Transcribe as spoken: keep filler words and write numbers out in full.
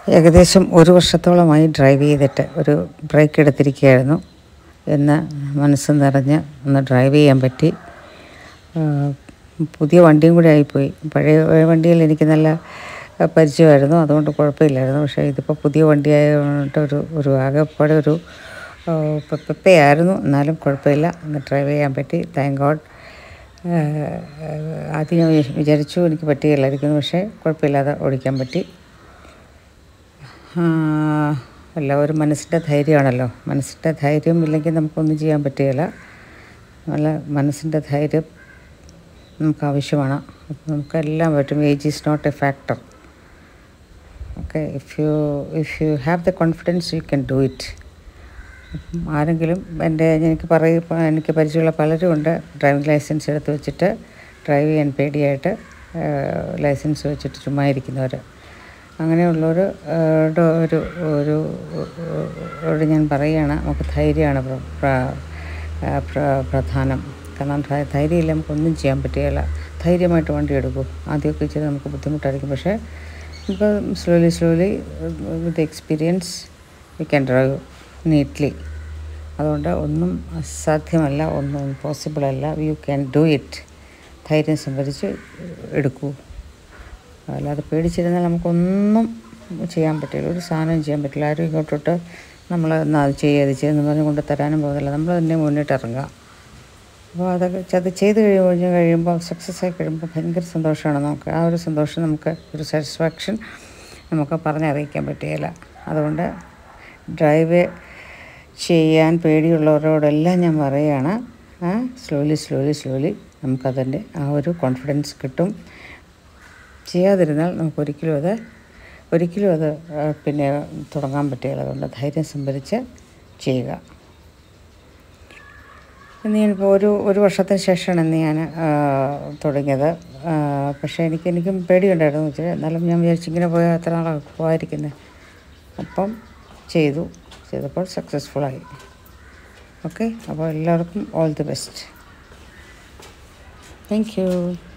ഏകദേശം ഒരു വർഷത്തോളമായി ഡ്രൈവ് ചെയ്തിട്ട് ഒരു ബ്രേക്ക് എടുത്തിരിക്കുകയായിരുന്നു. എന്ന് മനസ്സ് നിറഞ്ഞ് ഒന്ന് ഡ്രൈവ് ചെയ്യാൻ പറ്റി. പുതിയ വണ്ടിയും കൂടി ആയിപ്പോയി. പഴയ വണ്ടിയിൽ എനിക്ക് നല്ല പരിചയമായിരുന്നു, അതുകൊണ്ട് കുഴപ്പമില്ലായിരുന്നു. പക്ഷേ ഇതിപ്പോൾ പുതിയ വണ്ടിയായതുകൊണ്ട് ഒരു ഒരു ആകെപ്പാടെ ഒരു പെപ്പയായിരുന്നു. എന്നാലും കുഴപ്പമില്ല, ഒന്ന് ഡ്രൈവ് ചെയ്യാൻ പറ്റി. Thank God. ആദ്യം ഞാൻ വിചാരിച്ചു എനിക്ക് പറ്റുകയില്ലായിരിക്കുന്നു, പക്ഷേ കുഴപ്പമില്ലാതെ ഓടിക്കാൻ പറ്റി. അല്ല, ഒരു മനസ്സിൻ്റെ ധൈര്യമാണല്ലോ. മനസ്സിൻ്റെ ധൈര്യം ഇല്ലെങ്കിൽ നമുക്കൊന്നും ചെയ്യാൻ പറ്റുകയില്ല. നല്ല മനസ്സിൻ്റെ ധൈര്യം നമുക്ക് ആവശ്യമാണ്. നമുക്കെല്ലാം പറ്റും. Age is not a factor. Okay, if you if you have the confidence you can do it. ആരെങ്കിലും എൻ്റെ എനിക്ക് പറയും, എനിക്ക് പരിചയമുള്ള പലരും ഉണ്ട് ഡ്രൈവിംഗ് ലൈസൻസ് എടുത്ത് വെച്ചിട്ട് ഡ്രൈവ് ചെയ്യാൻ പേടിയായിട്ട് ലൈസൻസ് വെച്ചിട്ട് ചുമ്മാ ഇരിക്കുന്നവർ. അങ്ങനെയുള്ളവർ ഒരു ഒരു ഒരു ഞാൻ പറയുകയാണ്, നമുക്ക് ധൈര്യമാണ് പ്രധാനം. കാരണം ധൈര്യമില്ല നമുക്കൊന്നും ചെയ്യാൻ പറ്റുകയില്ല. ധൈര്യമായിട്ട് വണ്ടി എടുക്കൂ. ആദ്യമൊക്കെ ഇച്ചിരി നമുക്ക് ബുദ്ധിമുട്ടായിരിക്കും, പക്ഷേ ഇപ്പോൾ slowly slowly with experience we can drive neatly. അതുകൊണ്ട് ഒന്നും അസാധ്യമല്ല, ഒന്നും ഇമ്പോസിബിൾ അല്ല. You can do it. ധൈര്യം സംഭരിച്ച് എടുക്കൂ. അല്ലാതെ പേടിച്ചിരുന്നാൽ നമുക്കൊന്നും ചെയ്യാൻ പറ്റില്ല. ഒരു സാധനം ചെയ്യാൻ പറ്റില്ല. ആരും ഇങ്ങോട്ടോട്ട് നമ്മൾ എന്നാൽ അത് ചെയ്യുക അത് ചെയ്യുമെന്ന് പറഞ്ഞ് കൊണ്ട് തരാനും പോകുന്നില്ല. നമ്മൾ തന്നെ മുന്നിട്ട് ഇറങ്ങുക. അപ്പോൾ അതൊക്കെ അത് ചെയ്ത് കഴിഞ്ഞ് കഴിയുമ്പോൾ സക്സസ് ആയി കഴിയുമ്പോൾ ഭയങ്കര സന്തോഷമാണ് നമുക്ക്. ആ ഒരു സന്തോഷം നമുക്ക് ഒരു സാറ്റിസ്ഫാക്ഷൻ നമുക്ക് പറഞ്ഞറിയിക്കാൻ പറ്റുകയില്ല. അതുകൊണ്ട് ഡ്രൈവ് ചെയ്യാൻ പേടിയുള്ളവരോടെല്ലാം ഞാൻ പറയുകയാണ്, സ്ലോലി സ്ലോലി സ്ലോലി നമുക്കതിൻ്റെ ആ ഒരു കോൺഫിഡൻസ് കിട്ടും. ചെയ്യാതിരുന്നാൽ നമുക്കൊരിക്കലും അത് ഒരിക്കലും അത് പിന്നെ തുടങ്ങാൻ പറ്റുകയില്ല. അതുകൊണ്ട് ധൈര്യം സംഭരിച്ച് ചെയ്യുക. ഇന്ന് ഞാനിപ്പോൾ ഒരു ഒരു വർഷത്തിന് ശേഷമാണ് ഇന്ന് ഞാൻ തുടങ്ങിയത്. പക്ഷേ എനിക്ക് എനിക്കും പേടിയുണ്ടായിരുന്നു വെച്ചാൽ, എന്നാലും ഞാൻ വിചാരിച്ചു ഇങ്ങനെ പോയാൽ എത്ര നാളാണ് പോകാതിരിക്കുന്നത്. അപ്പം ചെയ്തു ചെയ്തപ്പോൾ സക്സസ്ഫുള്ളായി. ഓക്കെ, അപ്പോൾ എല്ലാവർക്കും all the best. Thank U.